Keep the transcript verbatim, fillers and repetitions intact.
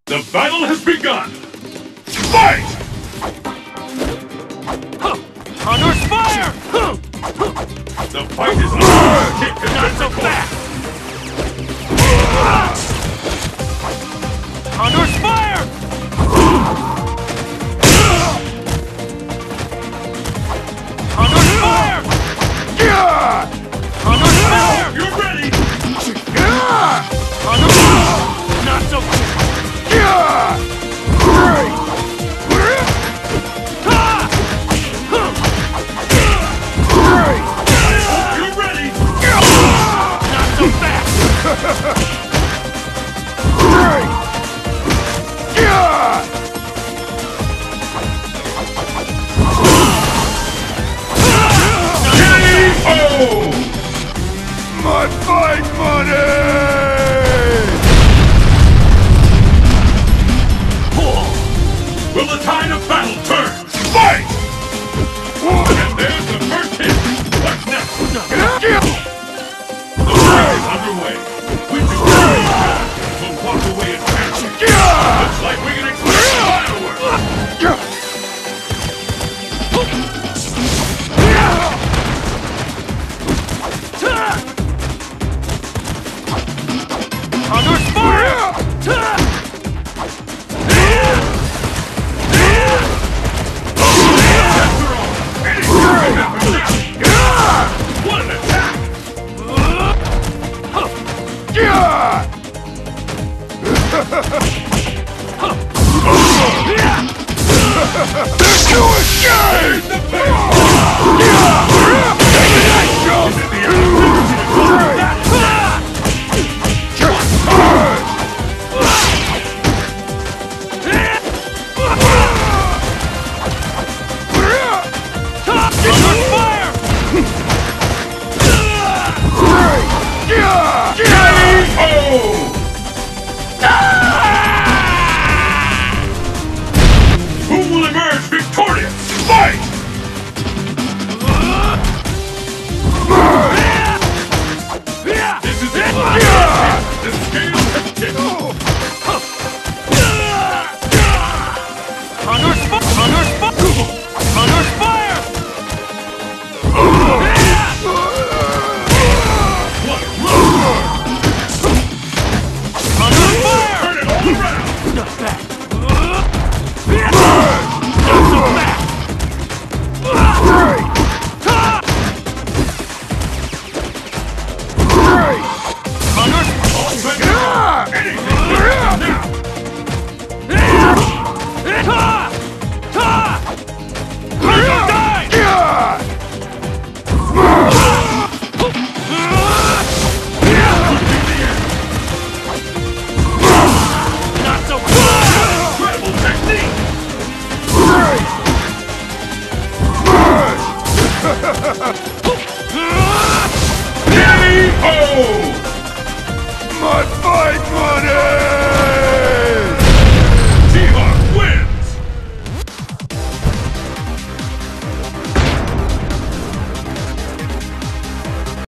The battle has begun! Fight! Condor's fire! The fight is on! Kick the Not so fast! Condor's fire! Condor's fire! Condor's fire! You're ready! Condor's not so fast! You're ready! Not so fast! K O! My fight money!